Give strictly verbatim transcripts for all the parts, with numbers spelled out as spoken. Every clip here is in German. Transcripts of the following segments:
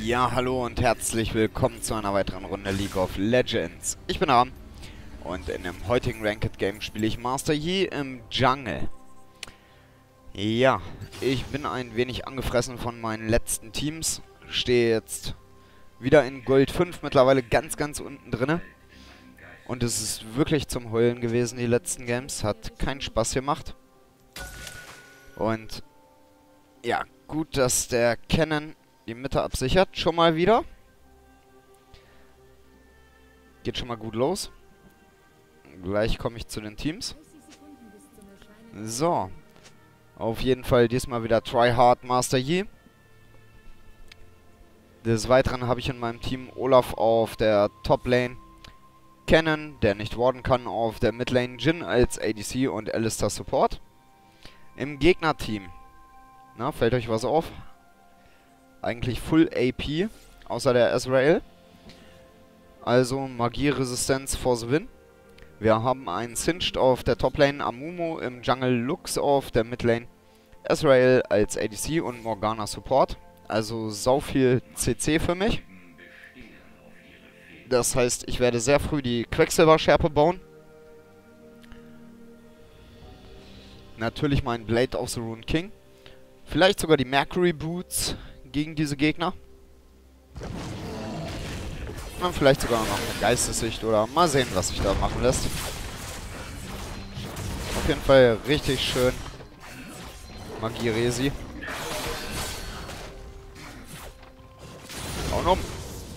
Ja, hallo und herzlich willkommen zu einer weiteren Runde League of Legends. Ich bin Aram und in dem heutigen Ranked Game spiele ich Master Yi im Jungle. Ja, ich bin ein wenig angefressen von meinen letzten Teams. Stehe jetzt wieder in Gold fünf, mittlerweile ganz, ganz unten drinne. Und es ist wirklich zum Heulen gewesen, die letzten Games. Hat keinen Spaß gemacht. Und ja, gut, dass der Cannon die Mitte absichert. Schon mal wieder. Geht schon mal gut los. Gleich komme ich zu den Teams. So. Auf jeden Fall diesmal wieder Tryhard Master Yi. Des Weiteren habe ich in meinem Team Olaf auf der Top-Lane, Cannon, der nicht warden kann, auf der Mid-Lane Jhin als A D C und Alistar Support. Im Gegnerteam, na, fällt euch was auf? Eigentlich Full A P, außer der Ezreal. Also Magie-Resistenz for the win. Wir haben einen Singed auf der Top-Lane, Amumu im Jungle, Lux auf der Mid-Lane, Ezreal als A D C und Morgana Support. Also sau viel C C für mich. Das heißt, ich werde sehr früh die Quecksilber-Schärpe bauen. Natürlich mein Blade of the Rune King. Vielleicht sogar die Mercury Boots gegen diese Gegner. Und vielleicht sogar noch eine Geistessicht oder mal sehen, was sich da machen lässt. Auf jeden Fall richtig schön Magie-Resi. Hauen um.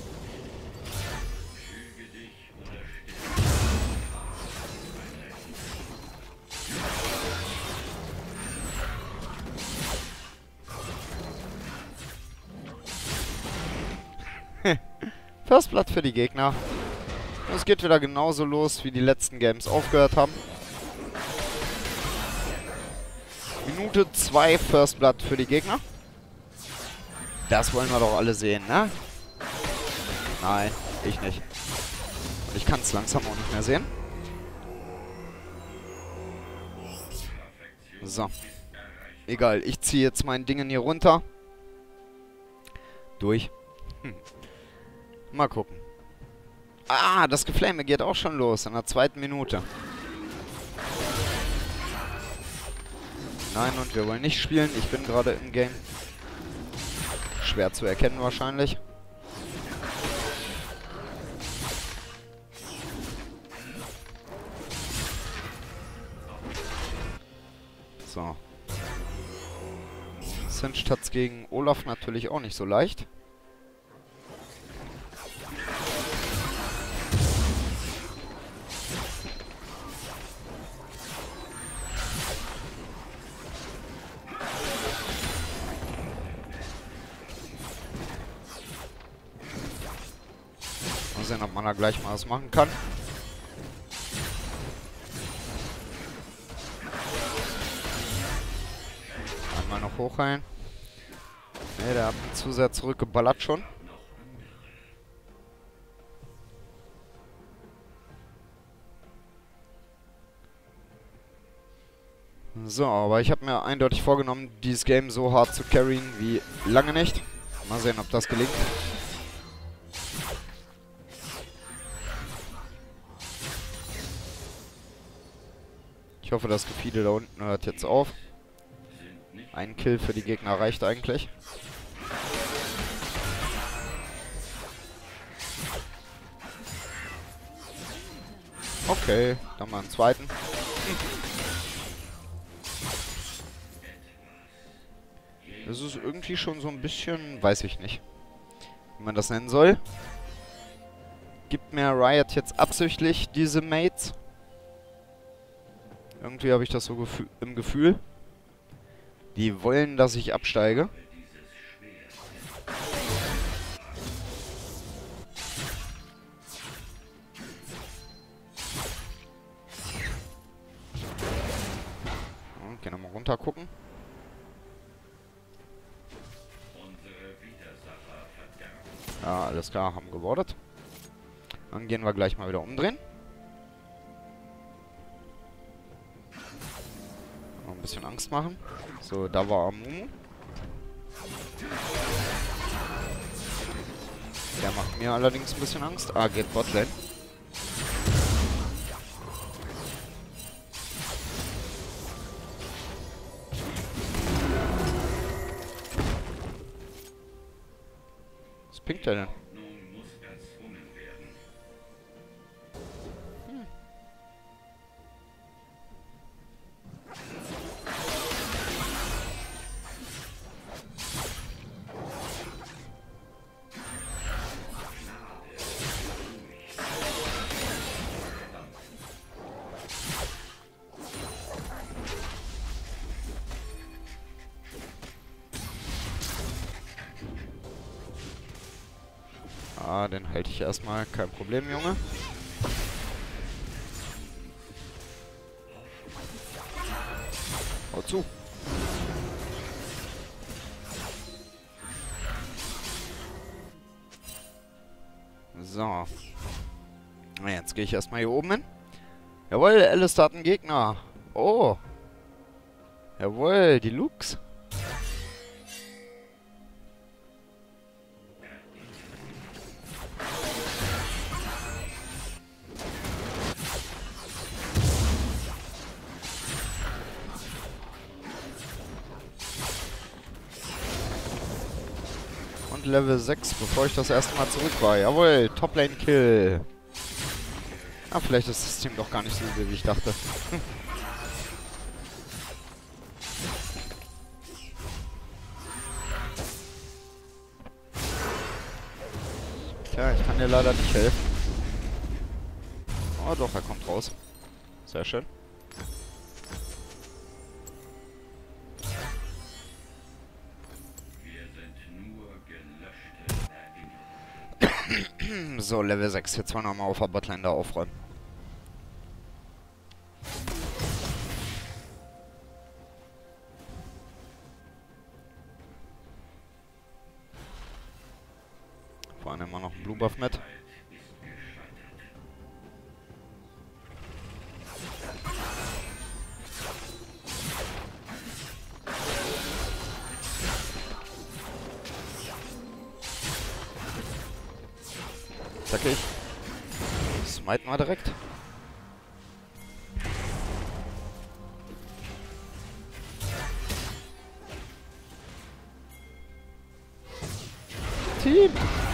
First Blood für die Gegner. Es geht wieder genauso los, wie die letzten Games aufgehört haben. Minute zwei First Blood für die Gegner. Das wollen wir doch alle sehen, ne? Nein, ich nicht. Und ich kann es langsam auch nicht mehr sehen. So. Egal, ich ziehe jetzt mein Ding hier runter. Durch. Hm. Mal gucken. Ah, das Geflame geht auch schon los in der zweiten Minute. Nein, und wir wollen nicht spielen. Ich bin gerade im Game. Schwer zu erkennen wahrscheinlich. So. Singed hat's gegen Olaf natürlich auch nicht so leicht. Mal sehen, ob man da gleich mal was machen kann. Einmal noch hochheilen. Ne, der hat mich zu sehr zurückgeballert schon. So, aber ich habe mir eindeutig vorgenommen, dieses Game so hart zu carryen wie lange nicht. Mal sehen, ob das gelingt. Ich hoffe, das Gefiede da unten hört jetzt auf. Ein Kill für die Gegner reicht eigentlich. Okay, dann mal einen zweiten. Das ist irgendwie schon so ein bisschen, weiß ich nicht, wie man das nennen soll. Gibt mir Riot jetzt absichtlich diese Mates? Irgendwie habe ich das so gefü- im Gefühl. Die wollen, dass ich absteige. Okay, nochmal runter gucken. Ja, alles klar, haben gewordet. Dann gehen wir gleich mal wieder umdrehen. Noch ein bisschen Angst machen. So, da war Amumu. Der macht mir allerdings ein bisschen Angst. Ah, geht Botlane. Was pinkt er denn? Hm. Ah, den halte ich erstmal. Kein Problem, Junge. Hau zu. So. Jetzt gehe ich erstmal hier oben hin. Jawohl, Alistar hat einen Gegner. Oh. Jawohl, die Lux. Und Level sechs, bevor ich das erste Mal zurück war. Jawohl, Toplane Kill. Ah, vielleicht ist das Team doch gar nicht so übel, wie ich dachte. Tja, ich kann dir leider nicht helfen. Oh doch, er kommt raus. Sehr schön. So, Level sechs. Jetzt wollen wir mal auf der Botlane da aufräumen. Vor allem immer noch ein Blue Buff mit. Zackig. Smite mal direkt. Team!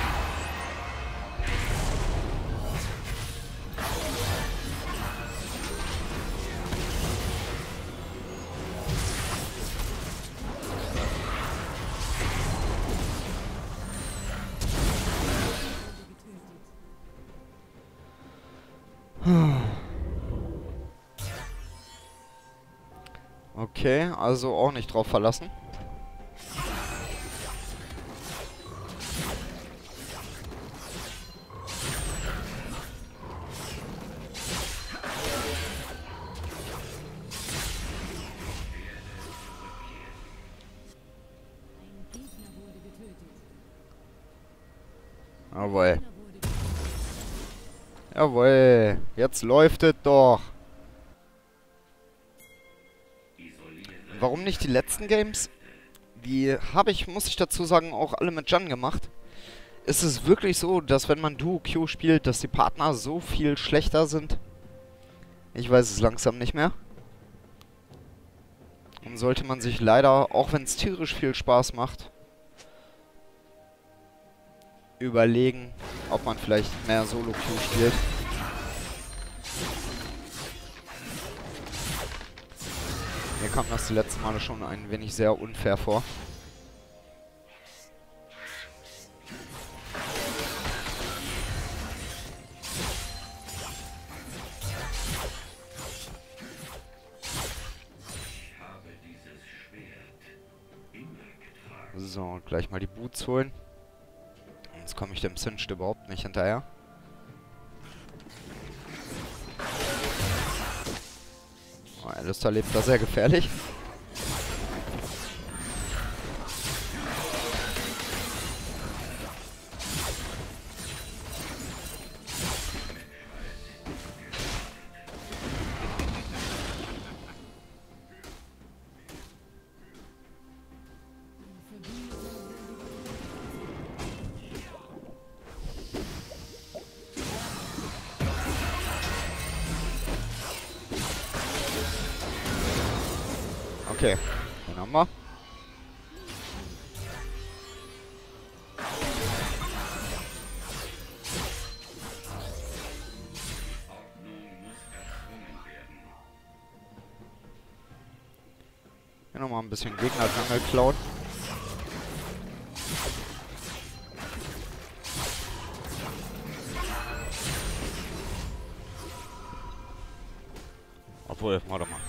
Okay, also auch nicht drauf verlassen. Jawohl. Jawohl. Jetzt läuft es doch. Warum nicht die letzten Games? Die habe ich, muss ich dazu sagen, auch alle mit Jun gemacht. Ist es wirklich so, dass wenn man Duo-Q spielt, dass die Partner so viel schlechter sind? Ich weiß es langsam nicht mehr. Und sollte man sich leider, auch wenn es tierisch viel Spaß macht, überlegen, ob man vielleicht mehr Solo-Q spielt. Mir kam das die letzten Male schon ein wenig sehr unfair vor. So, gleich mal die Boots holen. Sonst komme ich dem Singed überhaupt nicht hinterher. Oh, Alistar lebt da sehr gefährlich. Okay, den haben wir. Hier nochmal ein bisschen Gegner-Jungle klauen. Obwohl, warte mal.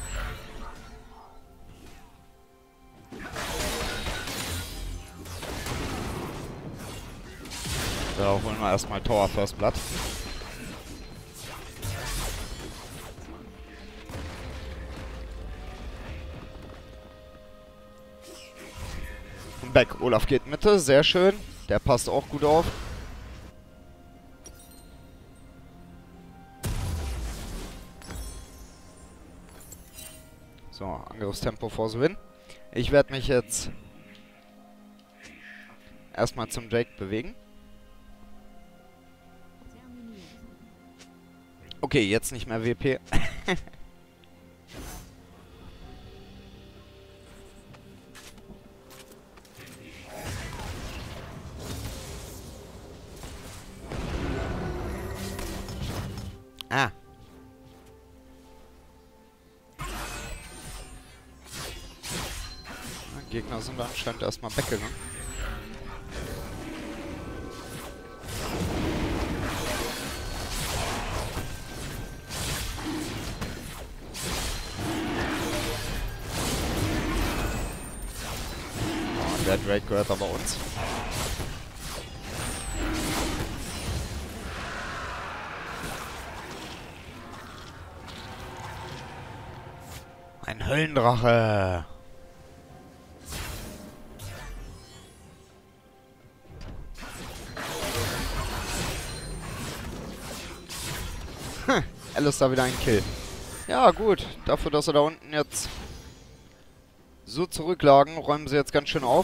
Da holen wir erstmal Tower First Blood. Und Back. Olaf geht Mitte, sehr schön. Der passt auch gut auf. So, Angriffstempo for the win. Ich werde mich jetzt erstmal zum Drake bewegen. Okay, jetzt nicht mehr W P. Ah. Gegner sind anscheinend erstmal weggegangen. Oh, der Drake gehört aber uns. Ein Höllendrache. Hm, Alistar wieder ein Kill. Ja gut, dafür, dass sie da unten jetzt so zurücklagen, räumen sie jetzt ganz schön auf.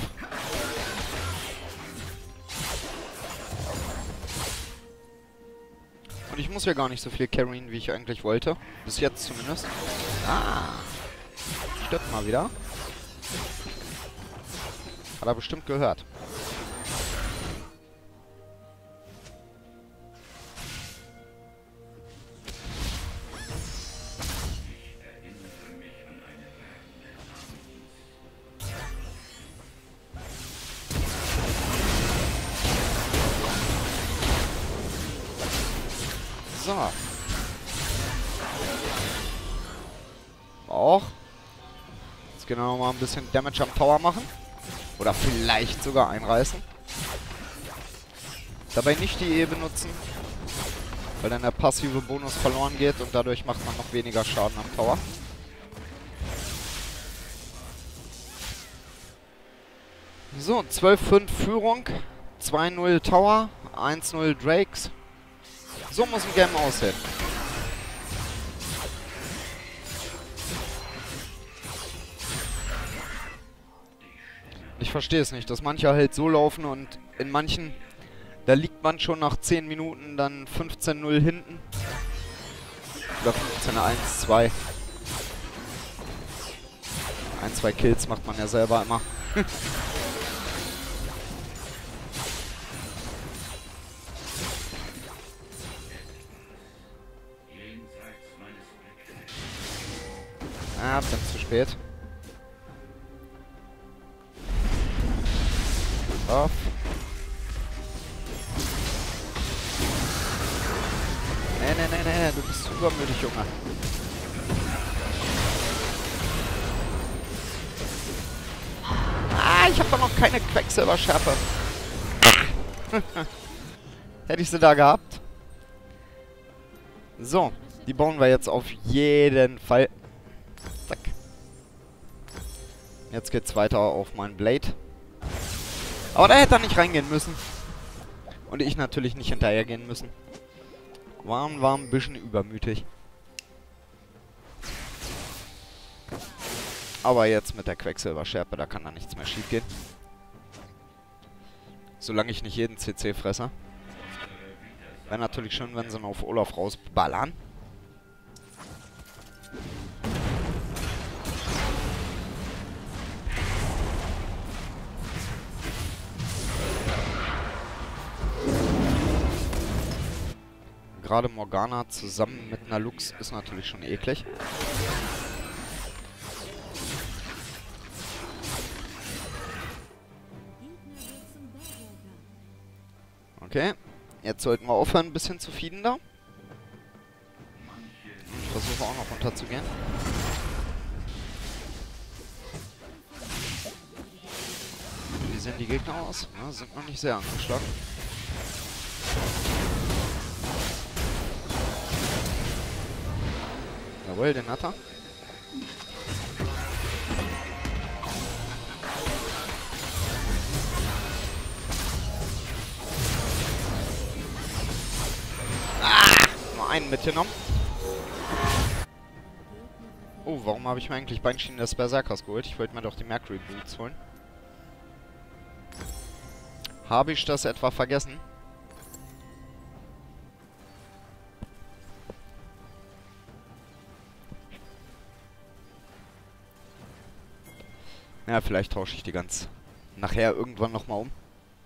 Und ich muss ja gar nicht so viel carryen, wie ich eigentlich wollte. Bis jetzt zumindest. Ah. Stirbt mal wieder. Hat er bestimmt gehört. So. Auch. Jetzt können wir noch mal ein bisschen Damage am Tower machen. Oder vielleicht sogar einreißen. Dabei nicht die E benutzen. Weil dann der passive Bonus verloren geht und dadurch macht man noch weniger Schaden am Tower. So, zwölf fünf Führung. zwei null Tower. eins null Drakes. So muss ein Game aussehen. Ich verstehe es nicht, dass manche halt so laufen und in manchen, da liegt man schon nach zehn Minuten dann fünfzehn null hinten. Oder fünfzehn eins, zwei. Ein, zwei Kills macht man ja selber immer. Ah, dann zu spät. Auf. Nee, nee, nee, nee, du bist übermütig, Junge. Ah, ich hab doch noch keine Quecksilberschärfe. Hätte ich sie da gehabt. So, die bauen wir jetzt auf jeden Fall. Zack. Jetzt geht's weiter auf meinen Blade. Aber da hätte er nicht reingehen müssen. Und ich natürlich nicht hinterhergehen müssen. Waren, war ein bisschen übermütig. Aber jetzt mit der Quecksilberschärpe, da kann da nichts mehr schief gehen. Solange ich nicht jeden C C fresse. Wäre natürlich schön, wenn sie ihn auf Olaf rausballern. gerade Morgana zusammen mit einer Lux ist natürlich schon eklig. Okay, jetzt sollten wir aufhören, ein bisschen zu feeden da. Ich versuche auch noch runterzugehen. Wie sehen die Gegner aus? Ja, sind noch nicht sehr angeschlagen. Jawohl, den hat er. Ah, nur einen mitgenommen. Oh, warum habe ich mir eigentlich Beinschienen des Berserkers geholt? Ich wollte mir doch die Mercury Boots holen. Habe ich das etwa vergessen? Ja, vielleicht tausche ich die ganz nachher irgendwann nochmal um.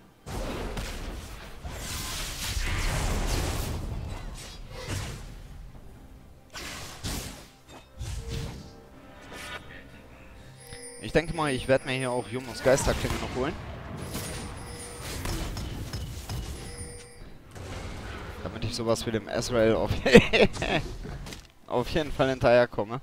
Ich denke mal, ich werde mir hier auch Jumos Geisterklinge noch holen. Damit ich sowas wie dem Ezreal auf, auf jeden Fall hinterherkomme.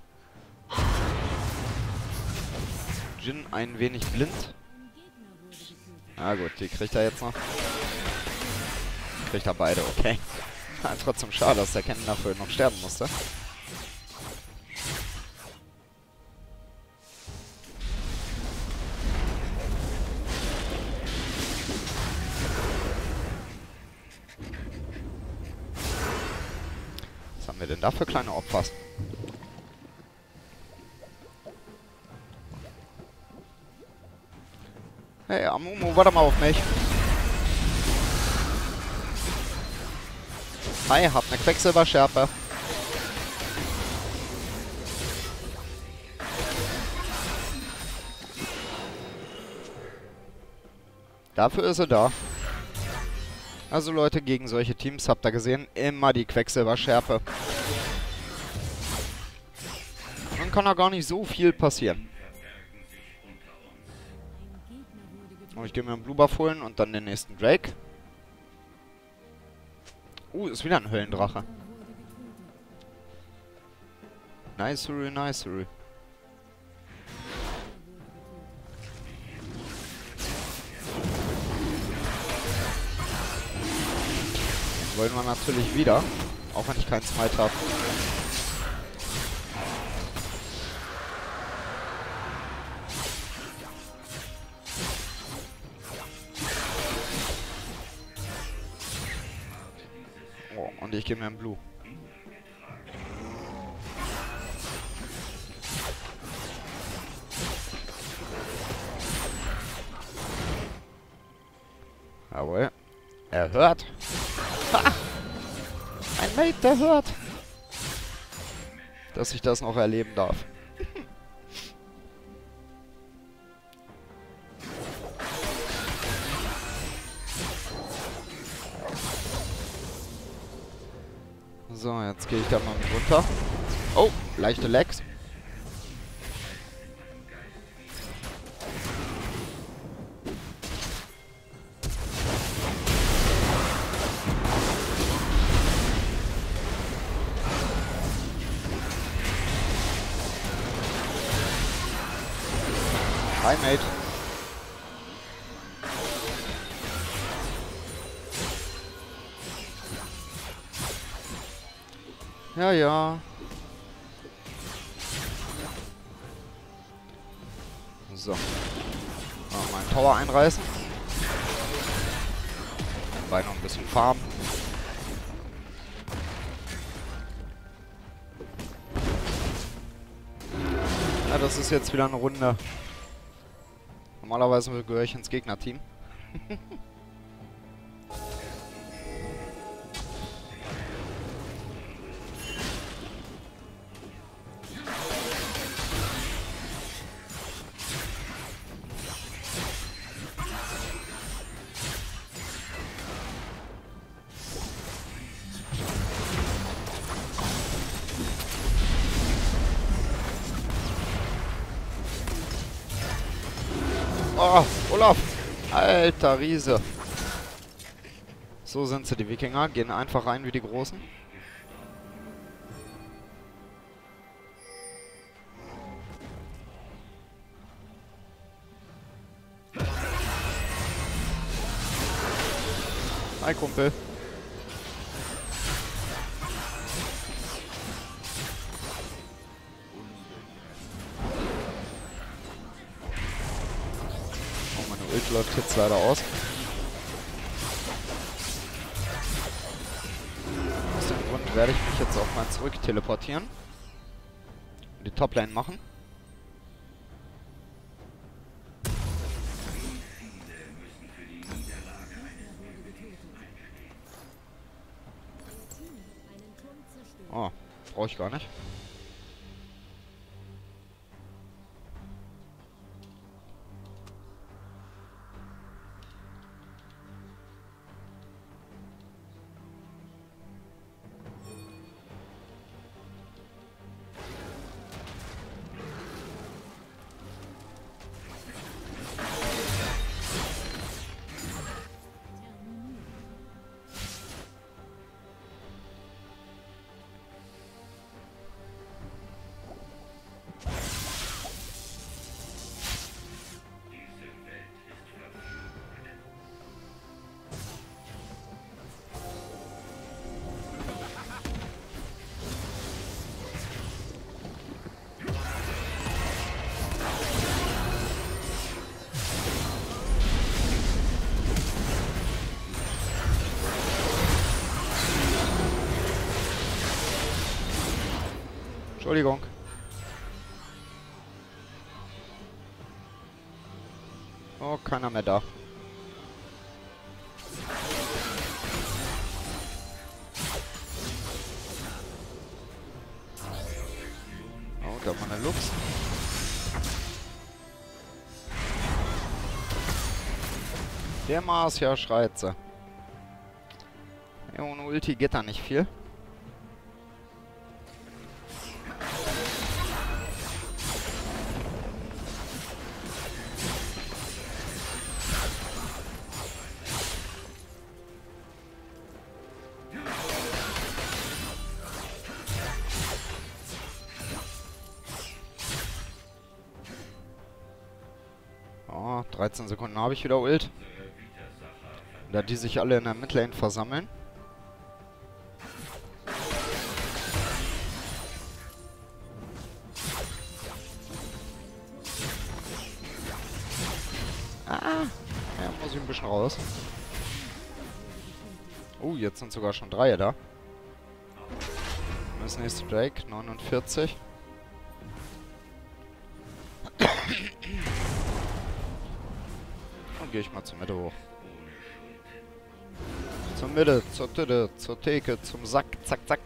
Jhin ein wenig blind. Ah gut, die kriegt er jetzt noch. Kriegt er beide, okay. Trotzdem schade, dass der Kennen dafür noch sterben musste. Was haben wir denn da für kleine Opfers? Hey, Amumu, warte mal auf mich. Hi, hab ne Quecksilberschärpe. Dafür ist er da. Also Leute, gegen solche Teams, habt ihr gesehen, immer die Quecksilberschärpe. Dann kann da gar nicht so viel passieren. Oh, ich gehe mir einen Blue Buff holen und dann den nächsten Drake. Uh, ist wieder ein Höllendrache. Nice, nice. Wollen wir natürlich wieder, auch wenn ich keinen Smite habe. Oh, und ich gebe mir einen Blue. Jawohl. Er hört. Ha! Ein Mate, der hört. Dass ich das noch erleben darf. So, jetzt gehe ich da mal runter. Oh, leichte Lags. Hi, Mate. Ja, ja. So. Mal meinen Tower einreißen. Dabei noch ein bisschen farmen. Ja, das ist jetzt wieder eine Runde. Normalerweise gehöre ich ins Gegnerteam. Oh, Olaf! Alter Riese! So sind sie, die Wikinger. Gehen einfach rein wie die Großen. Hi, Kumpel. Oh, meine Ult läuft jetzt leider aus. Aus dem Grund werde ich mich jetzt auch mal zurück teleportieren. Und die Toplane machen. Oh, brauche ich gar nicht. Entschuldigung. Oh, keiner mehr da. Oh, da war eine Lux. Der Mars, ja, schreit sie. Ja, ohne Ulti geht da nicht viel. Oh, dreizehn Sekunden habe ich wieder Ult. Da die sich alle in der Midlane versammeln. Ah, ja, muss ich ein bisschen raus. Oh, jetzt sind sogar schon drei da. Das nächste Drake, neunundvierzig. Dann gehe ich mal zur Mitte hoch. Zur Mitte, zur Tüte, zur Theke, zum Sack, zack, zack.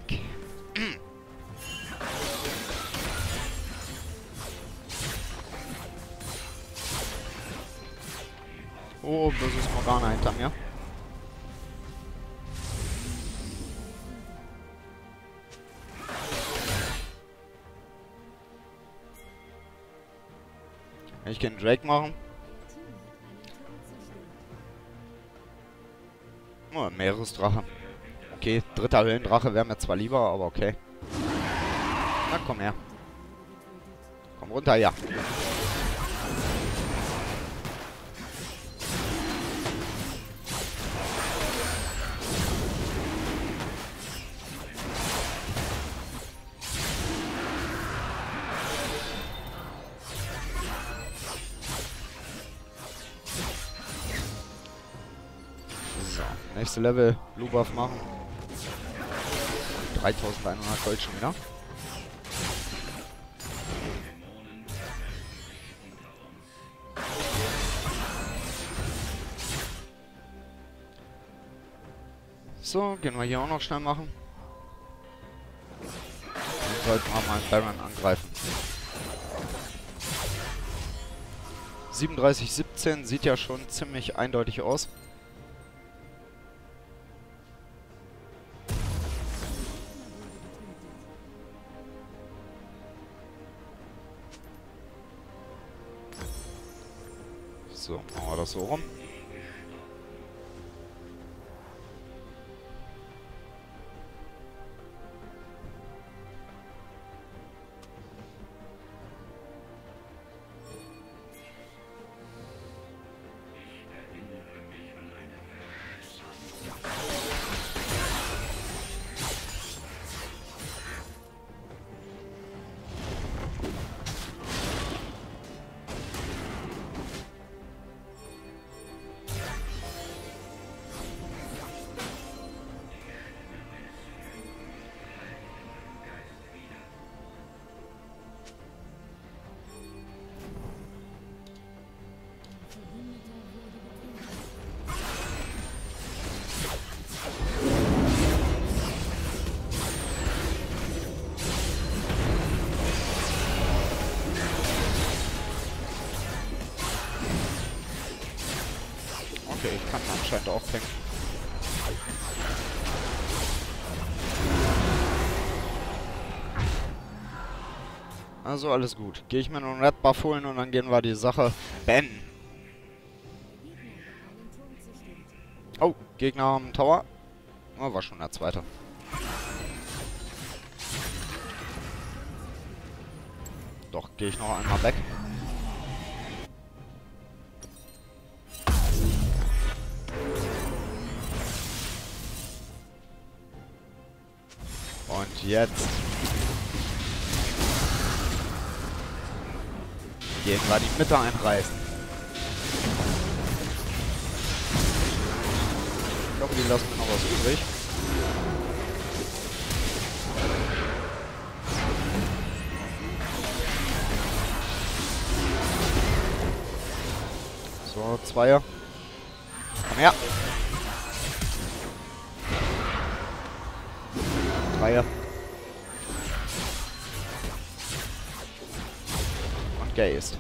Oh, böses Morgana hinter mir. Ich kann Drake machen. Oh, Meeresdrache. Okay, dritter Höhlendrache wäre mir zwar lieber, aber okay. Na, komm her. Komm runter, ja. Nächste Level, Blue Buff machen. dreitausendeinhundert Gold schon wieder. So, gehen wir hier auch noch schnell machen. Dann sollten wir mal einen Baron angreifen. siebenunddreißig siebzehn sieht ja schon ziemlich eindeutig aus. So, machen wir das so rum. Okay, ich kann anscheinend auch tanken. Also alles gut. Gehe ich mir noch einen Red Buff holen und dann gehen wir die Sache beenden. Oh, Gegner haben einen Tower. Oh, war schon der zweite. Doch, gehe ich noch einmal weg. Und jetzt gehen wir die Mitte einreißen. Ich glaube, die lassen mir noch was übrig. So, Zweier. Komm her. Dreier. Und Geist.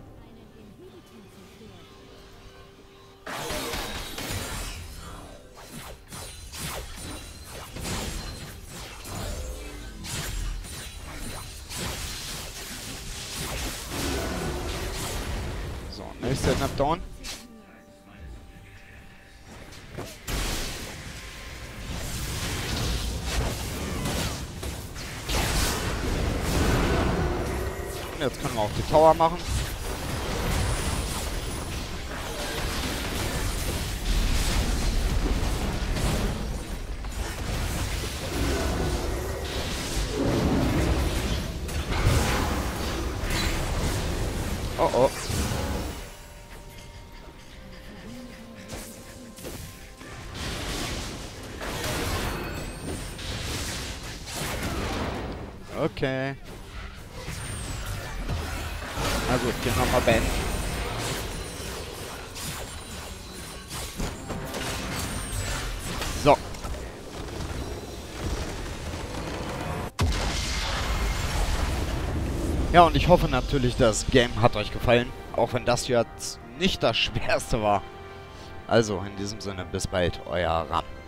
So, nächster Napdown. Jetzt können wir auch die Tower machen. Oh oh. Okay. Na gut, gehen wir mal beenden. So. Ja, und ich hoffe natürlich, das Game hat euch gefallen. Auch wenn das jetzt nicht das Schwerste war. Also, in diesem Sinne, bis bald, euer Ram.